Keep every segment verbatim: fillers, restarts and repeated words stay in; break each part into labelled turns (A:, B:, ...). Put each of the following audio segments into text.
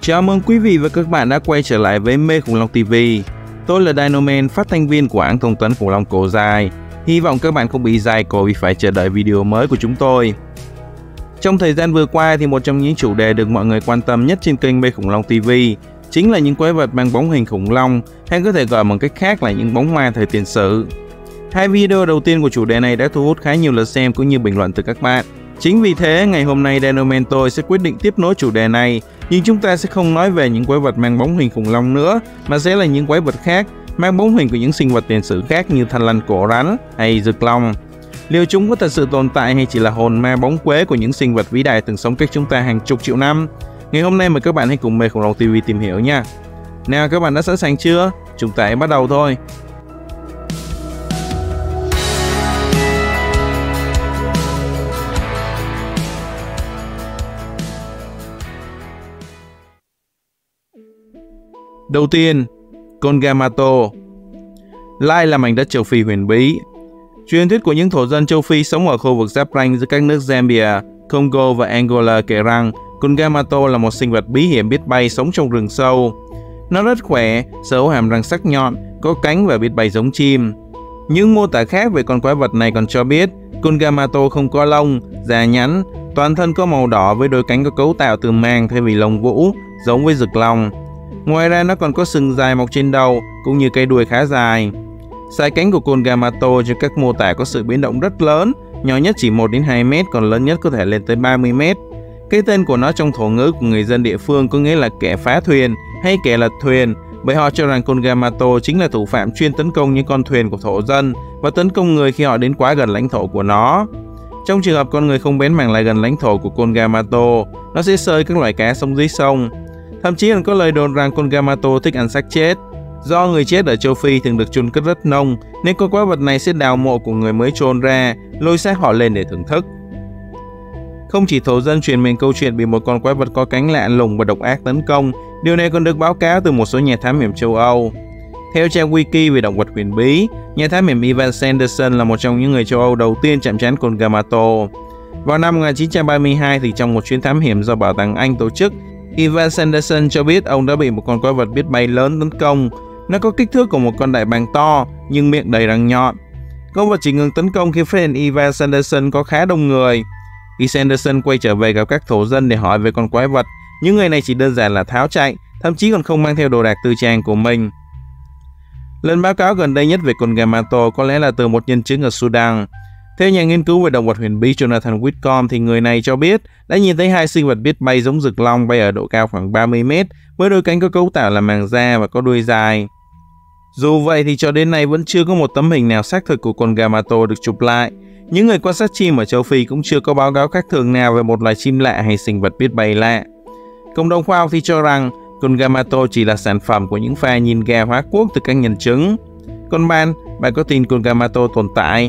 A: Chào mừng quý vị và các bạn đã quay trở lại với Mê Khủng Long ti vi. Tôi là Dinoman, phát thanh viên của hãng thông tấn khủng long cổ dài. Hy vọng các bạn không bị dài cổ vì phải chờ đợi video mới của chúng tôi. Trong thời gian vừa qua thì một trong những chủ đề được mọi người quan tâm nhất trên kênh Mê Khủng Long ti vi chính là những quái vật mang bóng hình khủng long, hay có thể gọi bằng cách khác là những bóng ma thời tiền sử. Hai video đầu tiên của chủ đề này đã thu hút khá nhiều lượt xem cũng như bình luận từ các bạn. Chính vì thế, ngày hôm nay Dinoman tôi sẽ quyết định tiếp nối chủ đề này, nhưng chúng ta sẽ không nói về những quái vật mang bóng hình khủng long nữa, mà sẽ là những quái vật khác, mang bóng hình của những sinh vật tiền sử khác như thằn lằn cổ rắn hay rực long. Liệu chúng có thật sự tồn tại hay chỉ là hồn ma bóng quế của những sinh vật vĩ đại từng sống cách chúng ta hàng chục triệu năm? Ngày hôm nay mời các bạn hãy cùng Mê Khủng Long ti vi tìm hiểu nha. Nào, các bạn đã sẵn sàng chưa? Chúng ta hãy bắt đầu thôi. Đầu tiên, con Gamato. Lai là mảnh đất châu Phi huyền bí. Truyền thuyết của những thổ dân châu Phi sống ở khu vực giáp ranh giữa các nước Zambia, Congo và Angola kể rằng con Gamato là một sinh vật bí hiểm biết bay, sống trong rừng sâu. Nó rất khỏe, sở hữu hàm răng sắc nhọn, có cánh và biết bay giống chim. Những mô tả khác về con quái vật này còn cho biết con Gamato không có lông, da nhẵn, toàn thân có màu đỏ với đôi cánh có cấu tạo từ màng thay vì lông vũ, giống với rực long. Ngoài ra nó còn có sừng dài mọc trên đầu cũng như cây đuôi khá dài. Sải cánh của con Gamato cho các mô tả có sự biến động rất lớn, nhỏ nhất chỉ một đến hai mét, còn lớn nhất có thể lên tới ba mươi mét. Cái tên của nó trong thổ ngữ của người dân địa phương có nghĩa là kẻ phá thuyền hay kẻ lật thuyền, bởi họ cho rằng con Gamato chính là thủ phạm chuyên tấn công những con thuyền của thổ dân và tấn công người khi họ đến quá gần lãnh thổ của nó. Trong trường hợp con người không bén mảng lại gần lãnh thổ của con Gamato, nó sẽ xơi các loài cá sống dưới sông. Thậm chí còn có lời đồn rằng con Gamato thích ăn xác chết. Do người chết ở châu Phi thường được chôn cất rất nông, nên con quái vật này sẽ đào mộ của người mới chôn ra, lôi xác họ lên để thưởng thức. Không chỉ thổ dân truyền mình câu chuyện bị một con quái vật có cánh lạ lùng và độc ác tấn công, điều này còn được báo cáo từ một số nhà thám hiểm châu Âu. Theo trang wiki về động vật huyền bí, nhà thám hiểm Ivan Sanderson là một trong những người châu Âu đầu tiên chạm trán con Gamato. Vào năm một nghìn chín trăm ba mươi hai, thì trong một chuyến thám hiểm do Bảo tàng Anh tổ chức, Ivan Sanderson cho biết ông đã bị một con quái vật biết bay lớn tấn công. Nó có kích thước của một con đại bàng to, nhưng miệng đầy răng nhọn. Con vật chỉ ngừng tấn công khi phát hiện Ivan Sanderson có khá đông người. Khi Sanderson quay trở về gặp các thổ dân để hỏi về con quái vật, những người này chỉ đơn giản là tháo chạy, thậm chí còn không mang theo đồ đạc tư trang của mình. Lần báo cáo gần đây nhất về con Gamato có lẽ là từ một nhân chứng ở Sudan. Theo nhà nghiên cứu về động vật huyền bí Jonathan Whitcomb, thì người này cho biết đã nhìn thấy hai sinh vật biết bay giống rực long bay ở độ cao khoảng ba mươi mét, với đôi cánh có cấu tạo là màng da và có đuôi dài. Dù vậy thì cho đến nay vẫn chưa có một tấm hình nào xác thực của con Gamato được chụp lại. Những người quan sát chim ở châu Phi cũng chưa có báo cáo khác thường nào về một loài chim lạ hay sinh vật biết bay lạ. Cộng đồng khoa học thì cho rằng con Gamato chỉ là sản phẩm của những pha nhìn gà hóa quốc từ các nhân chứng. Còn bạn, bạn có tin con Gamato tồn tại?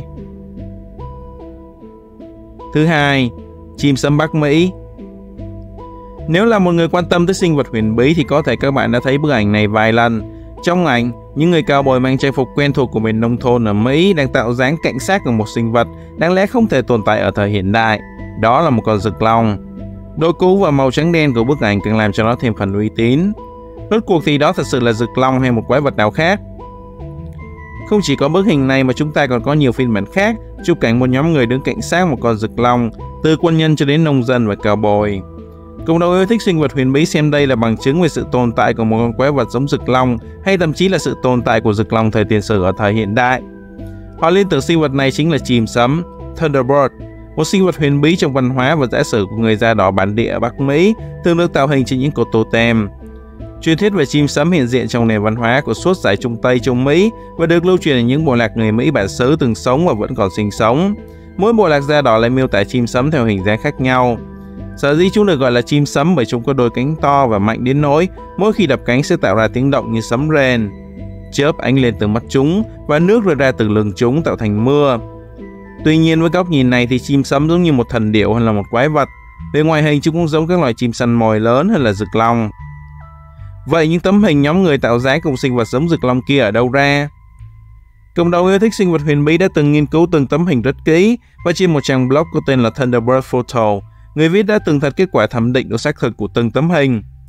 A: Thứ hai, chim sấm Bắc Mỹ. Nếu là một người quan tâm tới sinh vật huyền bí thì có thể các bạn đã thấy bức ảnh này vài lần. Trong ảnh, những người cowboy mang trang phục quen thuộc của miền nông thôn ở Mỹ đang tạo dáng cạnh xác của một sinh vật đáng lẽ không thể tồn tại ở thời hiện đại. Đó là một con rực long. Độ cũ và màu trắng đen của bức ảnh càng làm cho nó thêm phần uy tín. Rốt cuộc thì đó thật sự là rực long hay một quái vật nào khác? Không chỉ có bức hình này mà chúng ta còn có nhiều phiên bản khác chụp cảnh một nhóm người đứng cạnh xác một con rực long, từ quân nhân cho đến nông dân và cowboy. Cộng đồng yêu thích sinh vật huyền bí xem đây là bằng chứng về sự tồn tại của một con quái vật giống rực long, hay thậm chí là sự tồn tại của rực long thời tiền sử ở thời hiện đại. Họ liên tưởng sinh vật này chính là chim sấm, Thunderbird, một sinh vật huyền bí trong văn hóa và giả sử của người da đỏ bản địa ở Bắc Mỹ, thường được tạo hình trên những cột totem. Truyền thuyết về chim sấm hiện diện trong nền văn hóa của suốt giải Trung Tây Trung Mỹ và được lưu truyền ở những bộ lạc người Mỹ bản xứ từng sống và vẫn còn sinh sống. Mỗi bộ lạc da đỏ lại miêu tả chim sấm theo hình dáng khác nhau. Sở dĩ chúng được gọi là chim sấm bởi chúng có đôi cánh to và mạnh đến nỗi mỗi khi đập cánh sẽ tạo ra tiếng động như sấm rền. Chớp ánh lên từ mắt chúng và nước rơi ra từ lưng chúng tạo thành mưa. Tuy nhiên, với góc nhìn này thì chim sấm giống như một thần điểu hay là một quái vật. Về ngoại hình chúng cũng giống các loài chim săn mồi lớn hơn là rực long. Vậy những tấm hình nhóm người tạo dáng cùng sinh vật giống rực long kia ở đâu ra? Cộng đồng yêu thích sinh vật huyền bí đã từng nghiên cứu từng tấm hình rất kỹ, và trên một trang blog có tên là Thunderbird Photo, người viết đã từng thật kết quả thẩm định độ xác thực của từng tấm hình.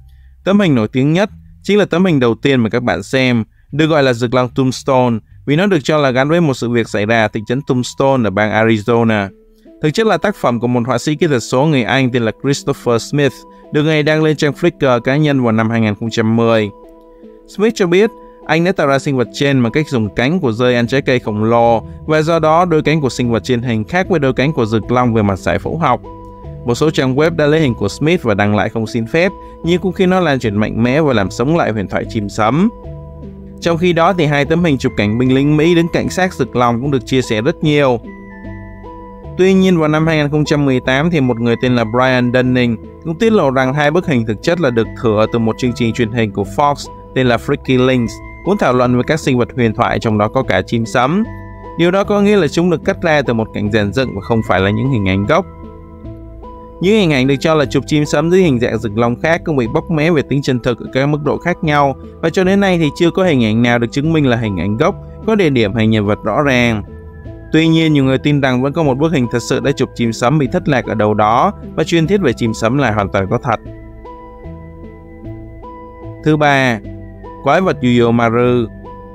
A: Tấm hình nổi tiếng nhất chính là tấm hình đầu tiên mà các bạn xem, được gọi là rực long Tombstone vì nó được cho là gắn với một sự việc xảy ra ở thị trấn Tombstone ở bang Arizona. Thực chất là tác phẩm của một họa sĩ kỹ thuật số người Anh tên là Christopher Smith, được người đăng lên trang Flickr cá nhân vào năm hai nghìn không trăm mười. Smith cho biết anh đã tạo ra sinh vật trên bằng cách dùng cánh của dơi ăn trái cây khổng lồ, và do đó đôi cánh của sinh vật trên hình khác với đôi cánh của rực long về mặt giải phẫu học. Một số trang web đã lấy hình của Smith và đăng lại không xin phép, nhưng cũng khiến nó lan truyền mạnh mẽ và làm sống lại huyền thoại chim sấm. Trong khi đó thì hai tấm hình chụp cảnh binh lính Mỹ đứng cạnh xác rực long cũng được chia sẻ rất nhiều. Tuy nhiên vào năm hai nghìn không trăm mười tám thì một người tên là Brian Dunning cũng tiết lộ rằng hai bức hình thực chất là được thừa từ một chương trình truyền hình của Fox tên là Freaky Links, muốn thảo luận về các sinh vật huyền thoại, trong đó có cả chim sấm. Điều đó có nghĩa là chúng được cắt ra từ một cảnh dàn dựng và không phải là những hình ảnh gốc. Những hình ảnh được cho là chụp chim sấm dưới hình dạng rực long khác cũng bị bóp méo về tính chân thực ở các mức độ khác nhau, và cho đến nay thì chưa có hình ảnh nào được chứng minh là hình ảnh gốc, có địa điểm hay nhân vật rõ ràng. Tuy nhiên, nhiều người tin rằng vẫn có một bức hình thật sự đã chụp chim sấm bị thất lạc ở đâu đó, và truyền thuyết về chim sấm là hoàn toàn có thật. Thứ ba, quái vật Yuyo-Maru.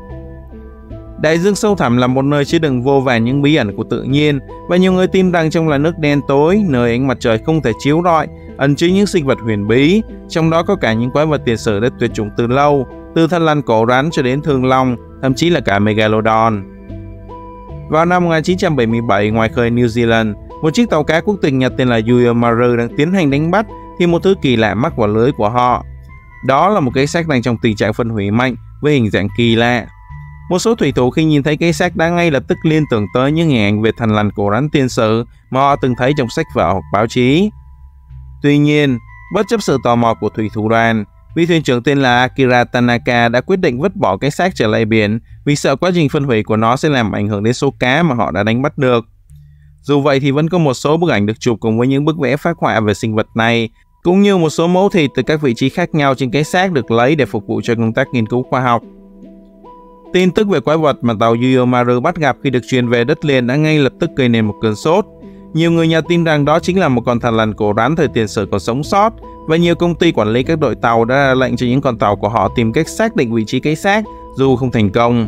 A: Đại dương sâu thẳm là một nơi chứa đựng vô vàn những bí ẩn của tự nhiên, và nhiều người tin rằng trong làn nước đen tối, nơi ánh mặt trời không thể chiếu rọi, ẩn chứa những sinh vật huyền bí, trong đó có cả những quái vật tiền sử đã tuyệt chủng từ lâu, từ thân lăn cổ rắn cho đến thương long, thậm chí là cả Megalodon. Vào năm một nghìn chín trăm bảy mươi bảy, ngoài khơi New Zealand, một chiếc tàu cá quốc tịch Nhật tên là Yuyo-Maru đang tiến hành đánh bắt thì một thứ kỳ lạ mắc vào lưới của họ. Đó là một cái xác đang trong tình trạng phân hủy mạnh với hình dạng kỳ lạ. Một số thủy thủ khi nhìn thấy cái xác đã ngay lập tức liên tưởng tới những hình ảnh về thần lằn cổ rắn tiên sử mà họ từng thấy trong sách vở hoặc báo chí. Tuy nhiên, bất chấp sự tò mò của thủy thủ đoàn, vị thuyền trưởng tên là Akira Tanaka đã quyết định vứt bỏ cái xác trở lại biển vì sợ quá trình phân hủy của nó sẽ làm ảnh hưởng đến số cá mà họ đã đánh bắt được. Dù vậy thì vẫn có một số bức ảnh được chụp cùng với những bức vẽ phác họa về sinh vật này, cũng như một số mẫu thịt từ các vị trí khác nhau trên cái xác được lấy để phục vụ cho công tác nghiên cứu khoa học. Tin tức về quái vật mà tàu Yuyo-Maru bắt gặp khi được truyền về đất liền đã ngay lập tức gây nên một cơn sốt. Nhiều người Nhật tin rằng đó chính là một con thằn lằn cổ rắn thời tiền sử còn sống sót, và nhiều công ty quản lý các đội tàu đã ra lệnh cho những con tàu của họ tìm cách xác định vị trí cái xác dù không thành công.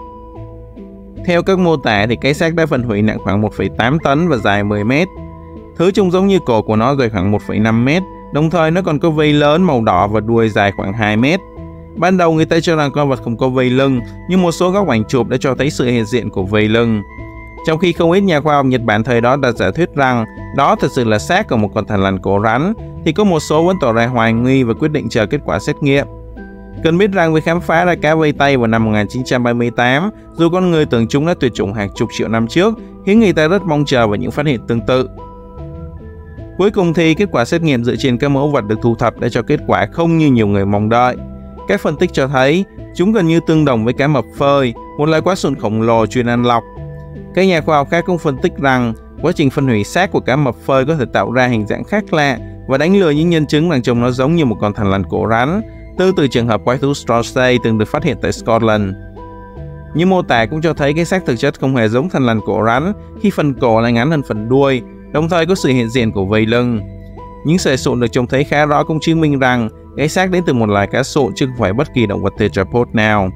A: Theo các mô tả thì cái xác đã phân hủy nặng khoảng một phẩy tám tấn và dài mười mét. Thứ trông giống như cổ của nó dài khoảng một phẩy năm mét, đồng thời nó còn có vây lớn màu đỏ và đuôi dài khoảng hai mét. Ban đầu người ta cho rằng con vật không có vây lưng, nhưng một số góc ảnh chụp đã cho thấy sự hiện diện của vây lưng. Trong khi không ít nhà khoa học Nhật Bản thời đó đã giả thuyết rằng đó thật sự là xác của một con thằn lằn cổ rắn, thì có một số vẫn tỏ ra hoài nghi và quyết định chờ kết quả xét nghiệm. Cần biết rằng việc khám phá ra cá vây tay vào năm một nghìn chín trăm ba mươi tám, dù con người tưởng chúng đã tuyệt chủng hàng chục triệu năm trước, khiến người ta rất mong chờ vào những phát hiện tương tự. Cuối cùng thì kết quả xét nghiệm dựa trên các mẫu vật được thu thập đã cho kết quả không như nhiều người mong đợi. Các phân tích cho thấy chúng gần như tương đồng với cá mập phơi, một loài quái sụn khổng lồ chuyên ăn lọc. Các nhà khoa học khác cũng phân tích rằng quá trình phân hủy xác của cá mập phơi có thể tạo ra hình dạng khác lạ và đánh lừa những nhân chứng rằng trông nó giống như một con thằn lằn cổ rắn, tương tự trường hợp quái thú Straussay từng được phát hiện tại Scotland. Những mô tả cũng cho thấy cái xác thực chất không hề giống thằn lằn cổ rắn, khi phần cổ lại ngắn hơn phần đuôi, đồng thời có sự hiện diện của vây lưng. Những sợi sụn được trông thấy khá rõ cũng chứng minh rằng cái xác đến từ một loài cá sụn chứ không phải bất kỳ động vật tetrapod nào.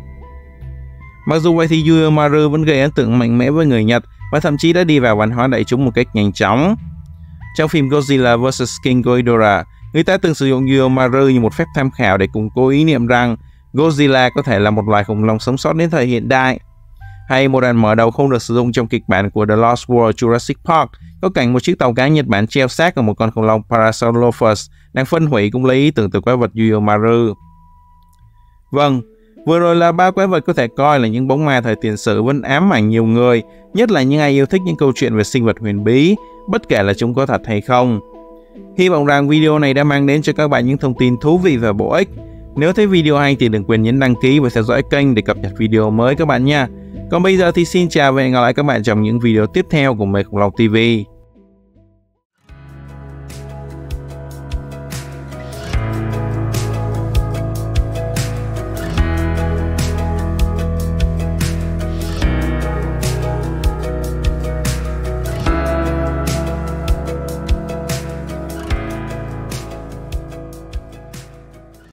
A: Mặc dù vậy thì Yuyo-Maru vẫn gây ấn tượng mạnh mẽ với người Nhật và thậm chí đã đi vào văn hóa đại chúng một cách nhanh chóng. Trong phim Godzilla versus. King Ghidorah, người ta từng sử dụng Yuyo-Maru như một phép tham khảo để củng cố ý niệm rằng Godzilla có thể là một loài khủng long sống sót đến thời hiện đại. Hay một đoạn mở đầu không được sử dụng trong kịch bản của The Lost World Jurassic Park, có cảnh một chiếc tàu cá Nhật Bản treo xác của một con khủng long Parasaurolophus đang phân hủy cũng lấy ý tưởng từ quái vật Yuyo-Maru. Vâng, vừa rồi là ba quái vật có thể coi là những bóng ma thời tiền sử vẫn ám ảnh nhiều người, nhất là những ai yêu thích những câu chuyện về sinh vật huyền bí, bất kể là chúng có thật hay không. Hy vọng rằng video này đã mang đến cho các bạn những thông tin thú vị và bổ ích. Nếu thấy video hay thì đừng quên nhấn đăng ký và theo dõi kênh để cập nhật video mới các bạn nha. Còn bây giờ thì xin chào và hẹn gặp lại các bạn trong những video tiếp theo của Mê Khủng Long ti vi.